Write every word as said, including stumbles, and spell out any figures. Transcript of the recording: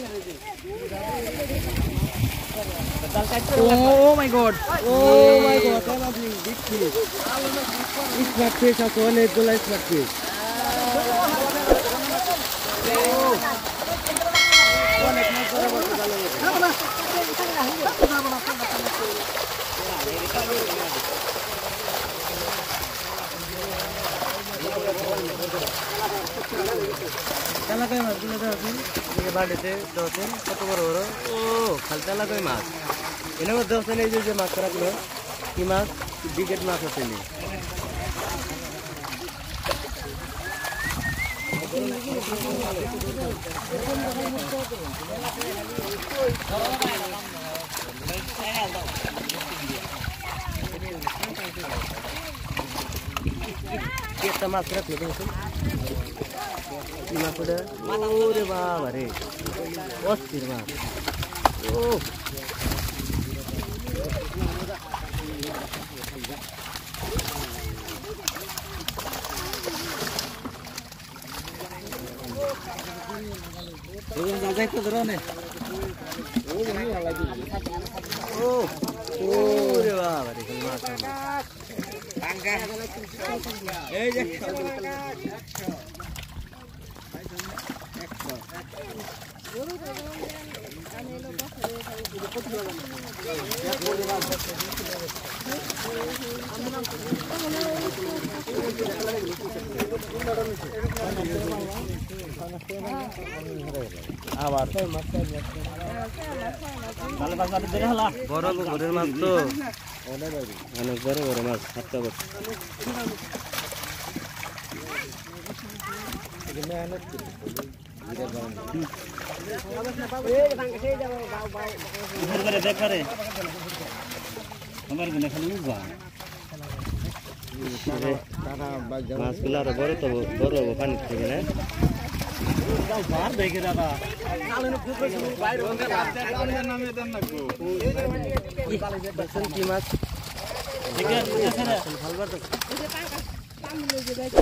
Oh my god! Oh my god! Come on, big fish. Smart fish, as well as the smart fish. Tala koi mas gula daw din. Ini badete dosen katu boro boro. Oh, khal tala koi mas. Ina mo dosen ei je mas kara gulo. Ki mas biget mas hote ni. Kita mas kara ni dosen. Ini sudah, oh deh bang, hari, oh sirma, oh, ini jaga itu drone nih, oh, oh deh bang, hari kelima tangga, eh abar kalau pas ada deh lah boro boro mas tuh anak boro boro mas satu bos ini anak घर देखा रे हमारे को खाली उबा मास गुला रे बरो तो बरो पानी থেকে না बाहर देखे दादा काले ने खूब বাইরে বন্ধে কালের নামে দেন না গো বসন কি মাছ দেখে আছে না ভালবার তো পাম লই যে বাইরে